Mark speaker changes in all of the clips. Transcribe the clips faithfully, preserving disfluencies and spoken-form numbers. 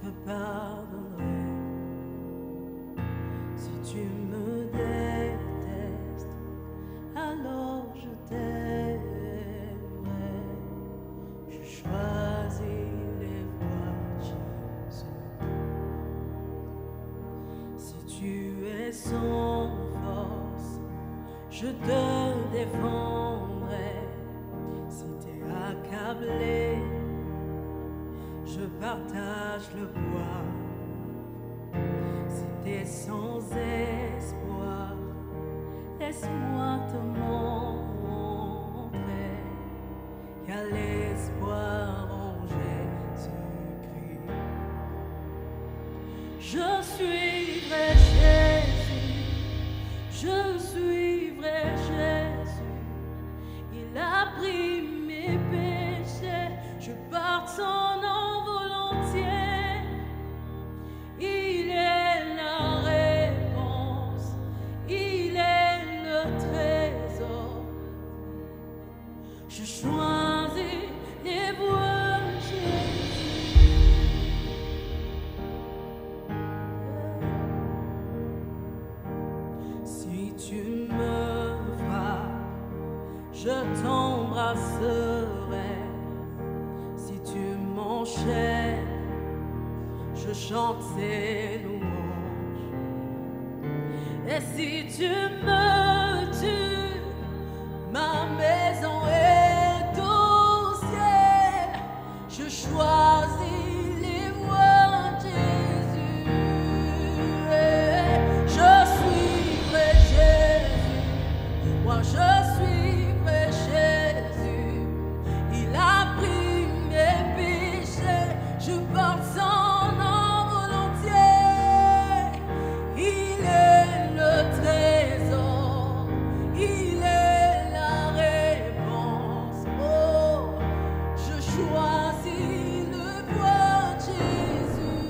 Speaker 1: te pardonnerai. Si tu me détestes, alors je t'aimerai. Je choisis les voies de Jésus. Si tu es sans force, je te défendrai. Si t'es accablé, je partage le poids. Si t'es sans espoir, laisse-moi te montrer qu'il y a l'espoir en Jésus-Christ. Je suivrai Jésus, je suivrai Jésus. Il a pris mes péchés, je porte son nom volontiers. Il est la réponse, il est le trésor. Je choisis les voies de Jésus. Si tu me frappes, je t'embrasserai. Si tu m'enchaînes, je chante ses louanges. Et si tu me tues, ma maison est au ciel. Je choisis les voies de Jésus. Je suivrai Jésus, moi je suivrai Jésus. Il a pris mes péchés, je porte son nom volontiers. Il est le trésor, il est la réponse. Oh, je choisis le voie de Jésus.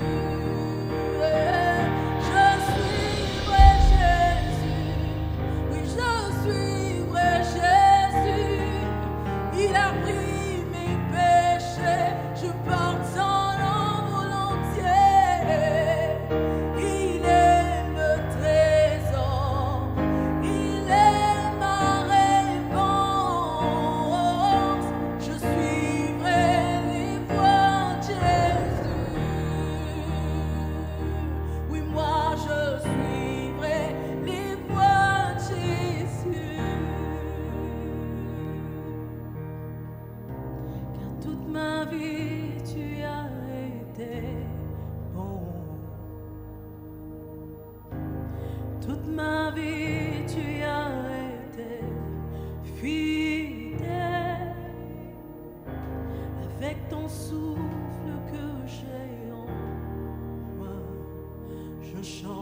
Speaker 1: Je suivrai Jésus, oui je suivrai Jésus. Il a pris mes péchés, je porte son nom volontiers. Il est le trésor, il est ma réponse. Je suivrai les voies de Jésus. Oui, moi je suivrai les voies de Jésus. Car toute ma vie tu as été bon. Toute ma vie tu as été fidèle. Avec ton souffle que j'ai en moi, je chante